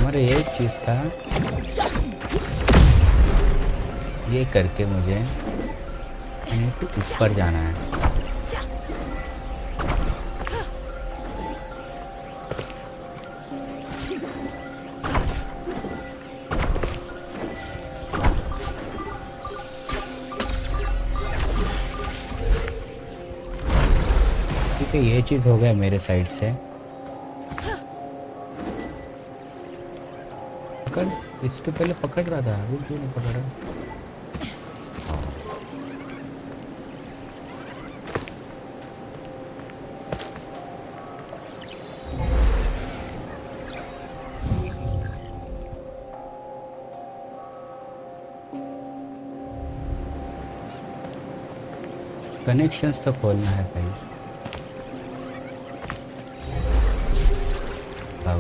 हमारे ये चीज़ था, ये करके मुझे ऊपर जाना है। ठीक है, ये चीज़ हो गया मेरे साइड से। पकड़, इसके पहले पकड़ रहा था, अभी क्यों नहीं पकड़ा? कनेक्शंस तो खोलना है भाई। आओ।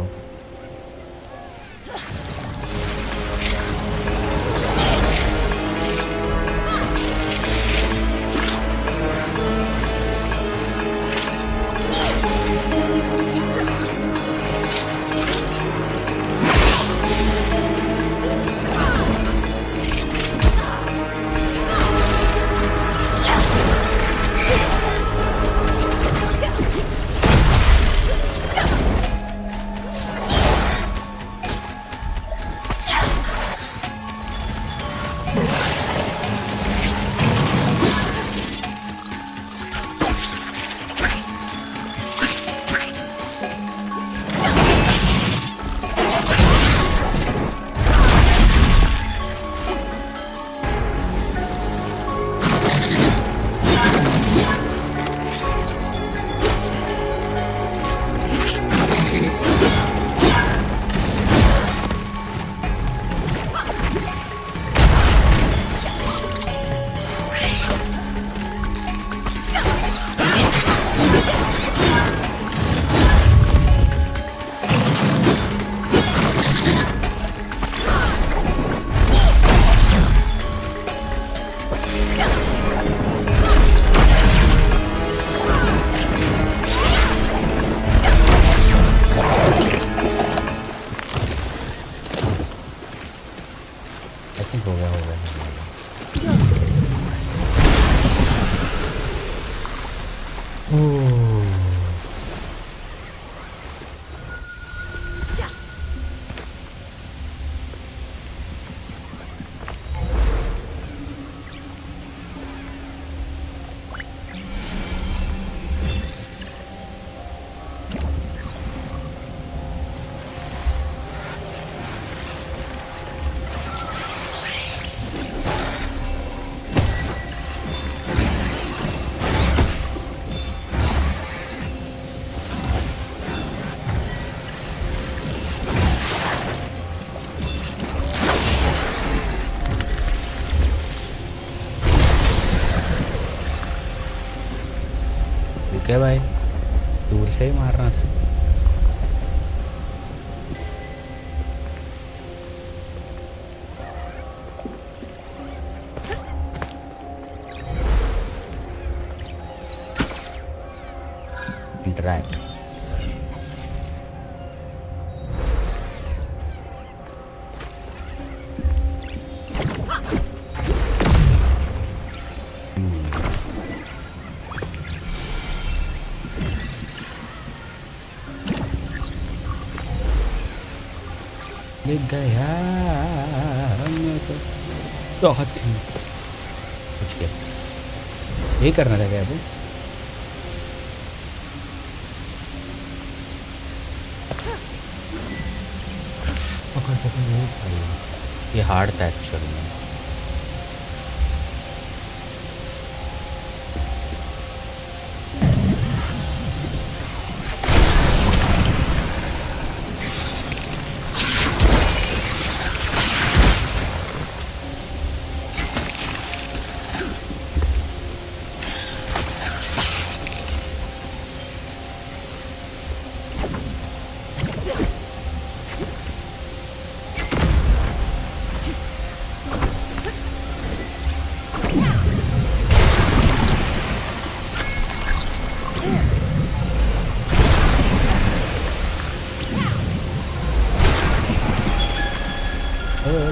हो गया हो गया। क्या भाई, दूर से ही मारना था। इंटरैक्ट। लिख गया मैं तो बहुत कुछ क्या ये करना था क्या अभी? पकड़ पकड़, ये हार्ड था एक्चुअली में।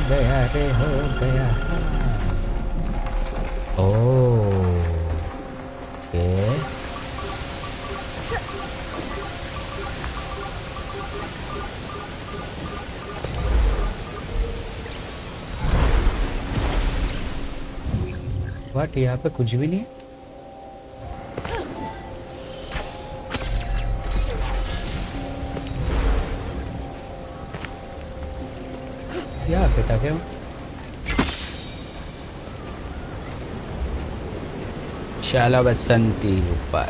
गया रे, हो गया। ओके। बट यहाँ पे कुछ भी नहीं है। यहाँ पे था क्या? शाला बसंती ऊपर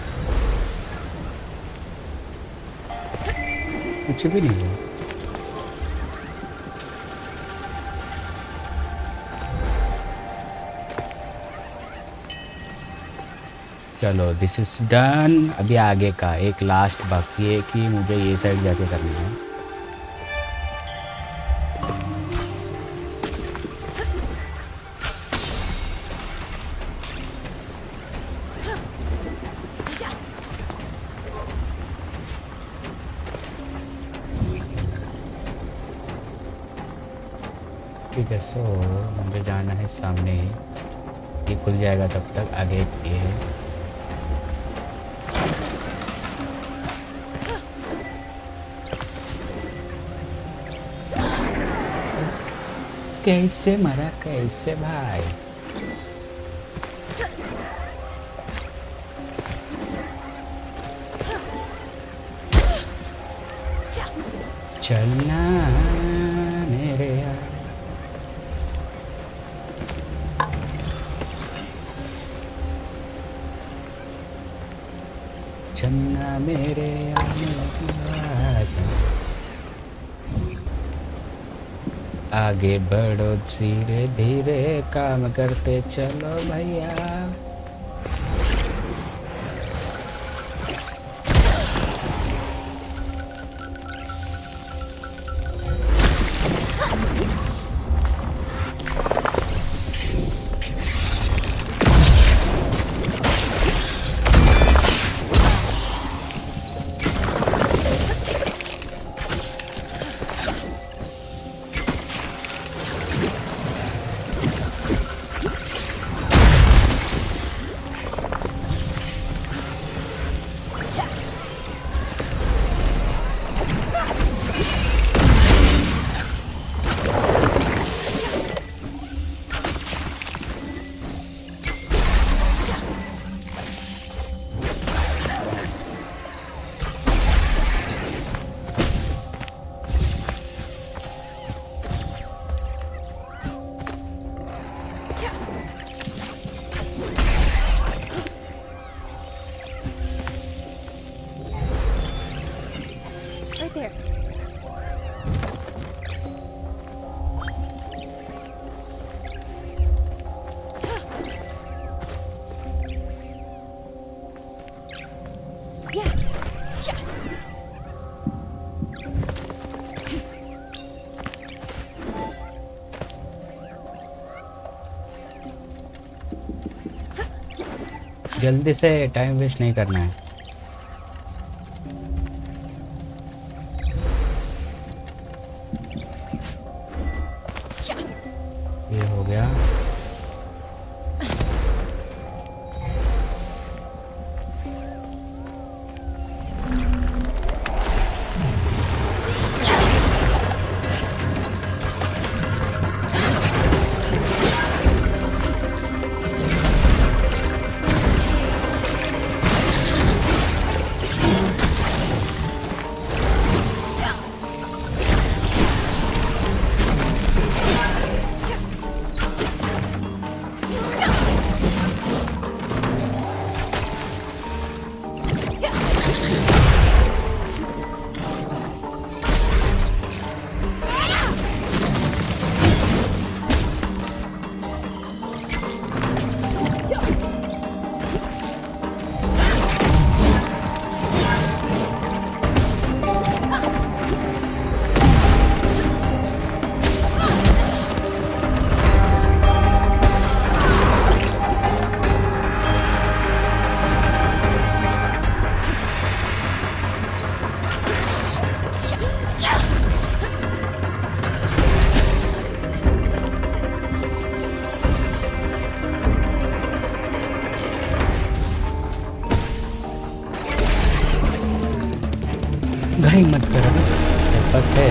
कुछ भी नहीं है। चलो दिस इज डन। अभी आगे का एक लास्ट बाकी है कि मुझे ये साइड जाके करना है। ठीक है, सो मुझे जाना है सामने। ये खुल जाएगा तब तक आगे ये है। कैसे मरा, कैसे भाई? चलना मेरे यार। चलना मेरे आगे बढ़ो, धीरे धीरे काम करते चलो भैया। जल्दी से, टाइम वेस्ट नहीं करना है। ये हो गया। घाई मत करो, मेरे पास है।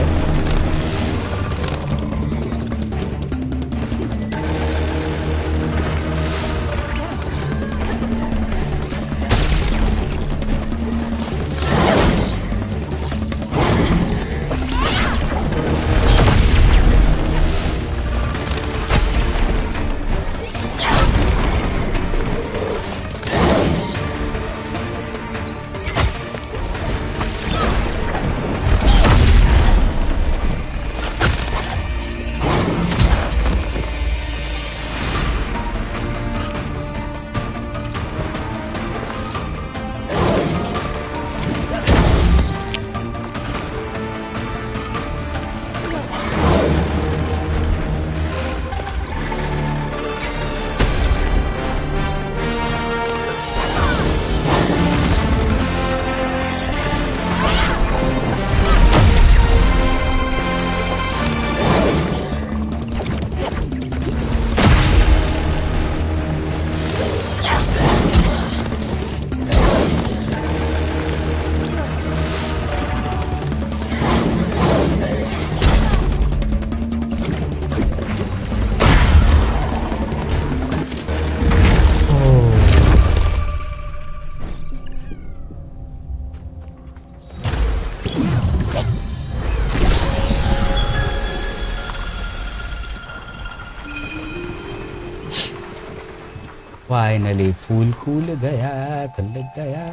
फाइनली फूल खुल गया, खुल गया।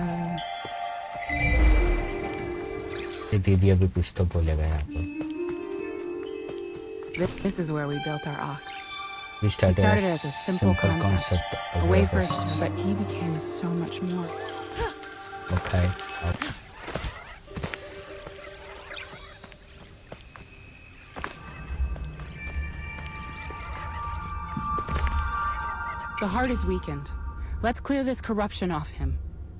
ये दीदी अभी कुछ तो बोलेगा यहाँ पर। This is where we built our ox. We started as a simple concept, of a wafer, but he became so much more. Okay. The heart is weakened. Let's clear this corruption off him.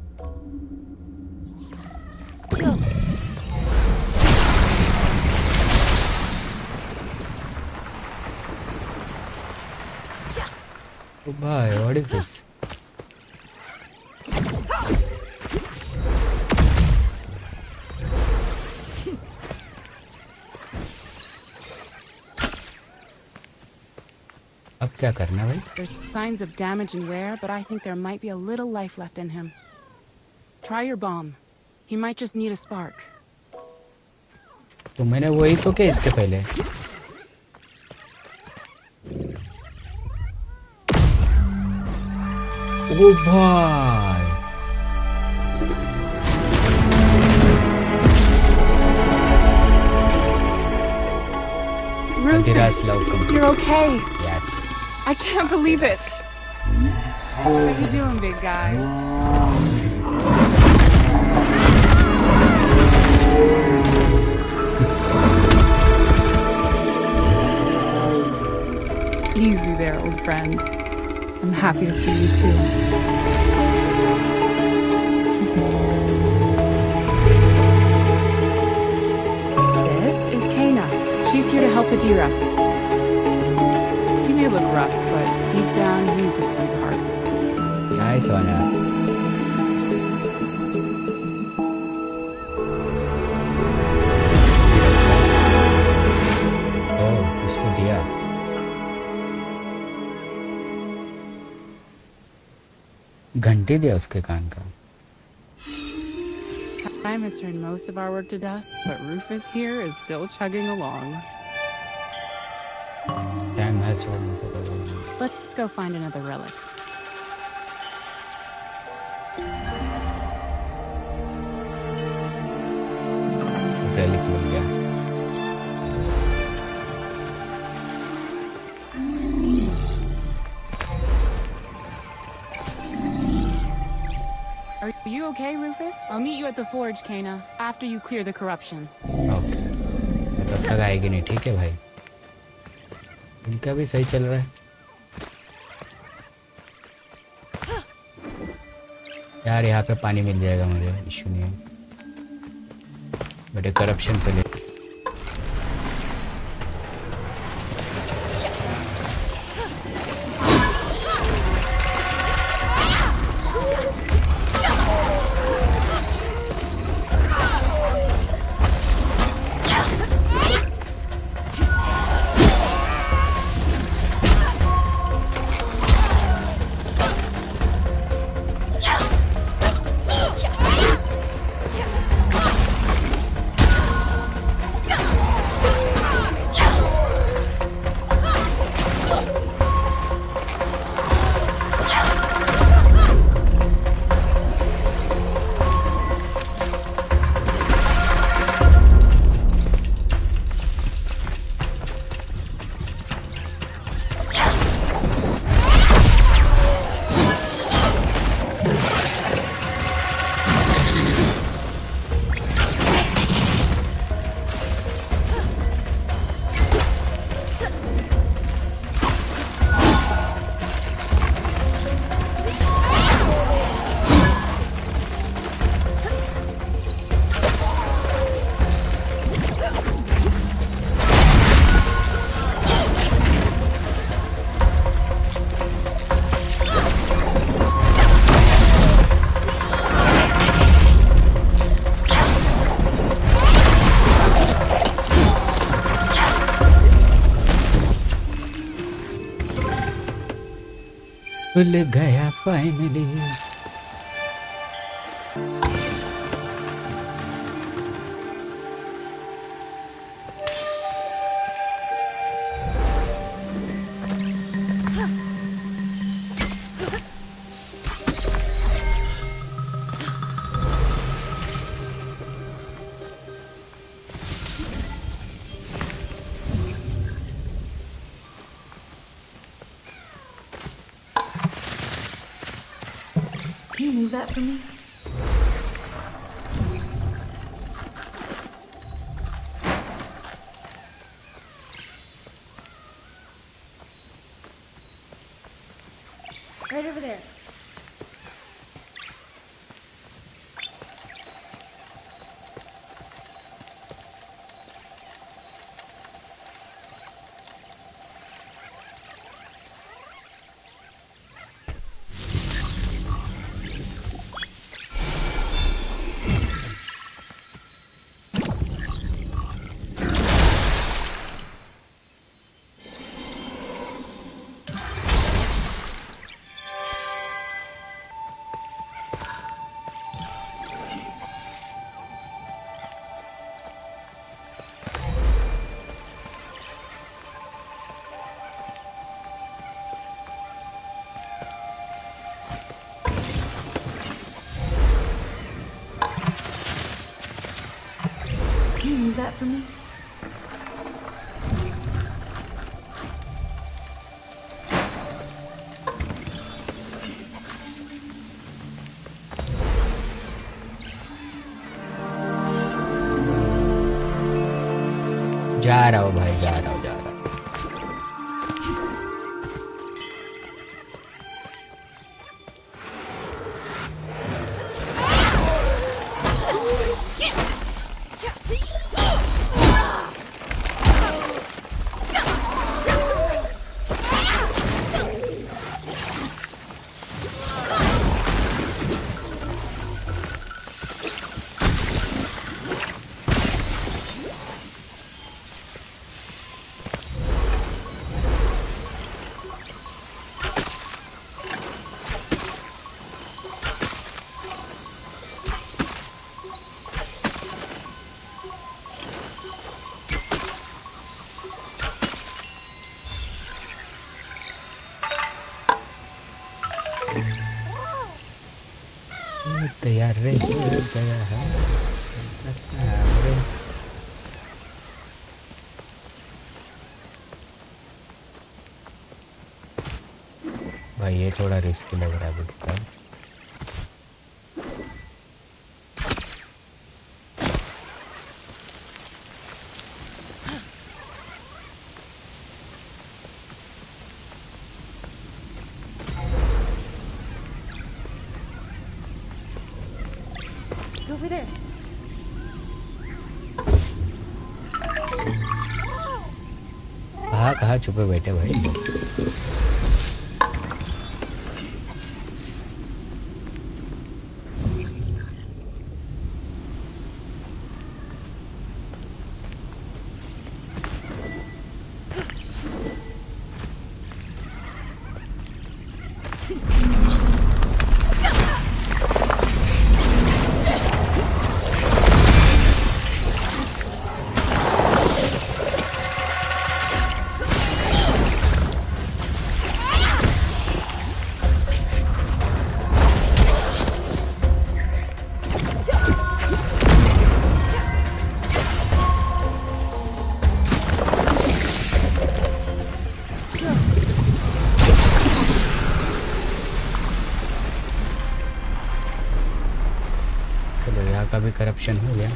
Oh boy, what is this? अब क्या करना भाई? There's signs of damage and wear, but I think there might be a little life left in him. Try your bomb. He might just need a spark. तो मैंने वही तो क्या इसके पहले? ओ भाई! Rufus, you're okay. Yes. I can't believe it. How are you doing, big guy? Easy there, old friend. I'm happy to see you too. This is Kena. She's here to help Adira. He may look rough, but deep down, he's a sweetheart. Nice one, yeah. Oh, उसको दिया. घंटी दिया उसके कान का. Time has turned most of our work to dust, but Rufus here is still chugging along. Time has turned. Let's go find another relic. Relic मिल गया. Are you okay, Rufus? I'll meet you at the forge, Kena, after you clear the corruption. Okay. तब तक आएगी नहीं, ठीक है भाई? इनका भी सही चल रहा है. यार यहाँ पे पानी मिल जाएगा मुझे, इशू नहीं है. बट ये करप्शन चले. खुल गया finally. Can you move that for me? Right over there. Can you move that for me? जा रहा हूँ भाई, जा रहा हूँ, जा रहा हूँ। तैयार रे गया है भाई, ये थोड़ा रिस्की लग रहा है बिल्कुल। Over there. कहाँ छुपे बैठे भाई? का भी करप्शन हो गया।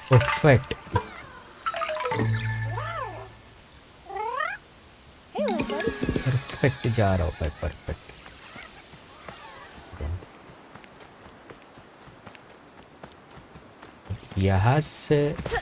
परफेक्ट। परफेक्ट जा रहा हूँ मैं, परफेक्ट। यहाँ से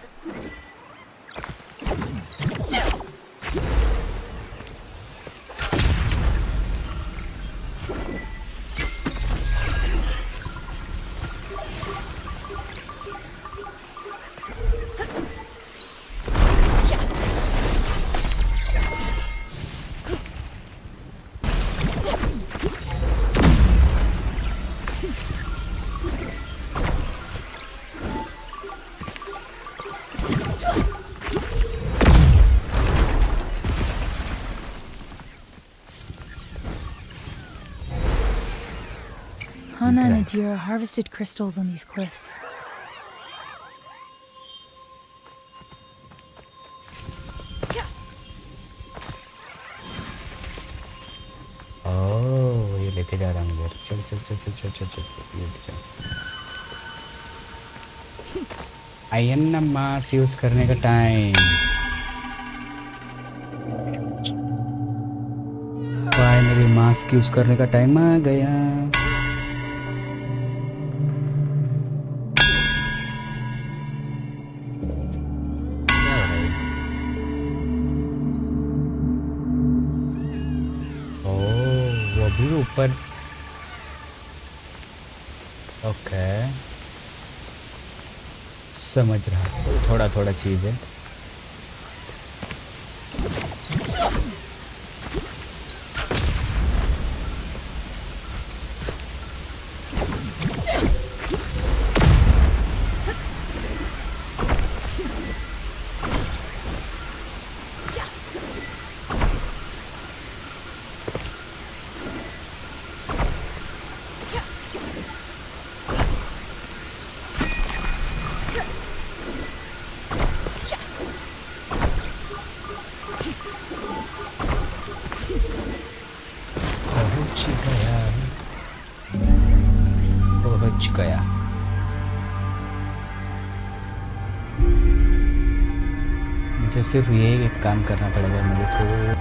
Hana and Adira harvested crystals on these cliffs. ओह, ये लेके जा रहा हूँ इधर। चल चल चल चल चल चल चल, ये चल। आयन मास यूज करने का टाइम। फाइनली मास्क यूज करने का टाइम आ गया। ऊपर ओके, समझ रहा, थोड़ा थोड़ा चीज़ है। पहुंच गया। मुझे सिर्फ ये एक काम करना पड़ेगा, मुझे तो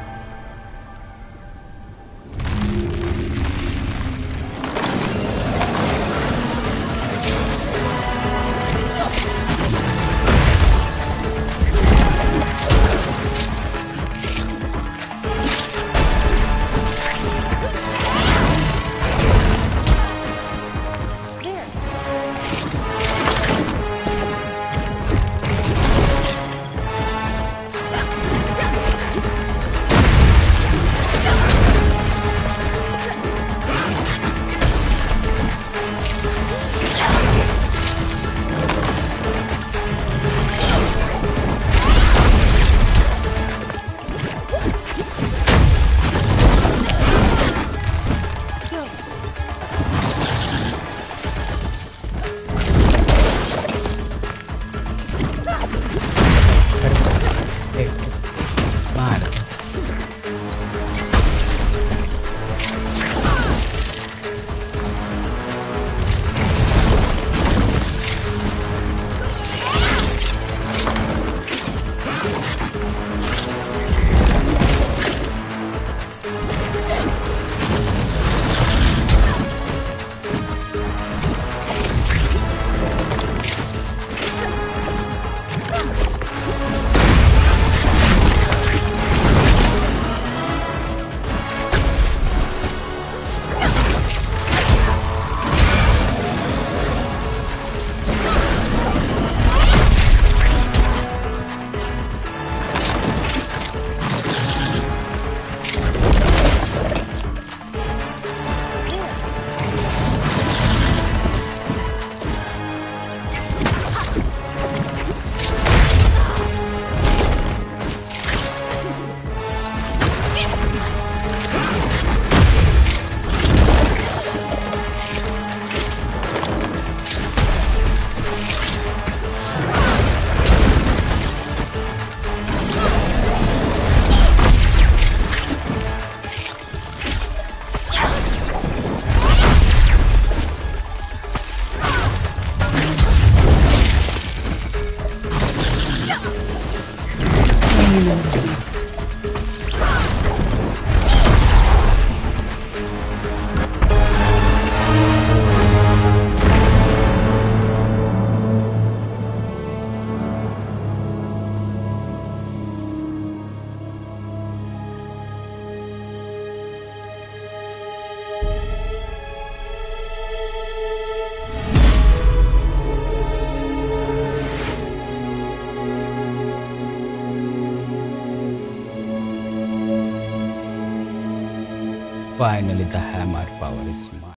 Finally, the hammer power is mine.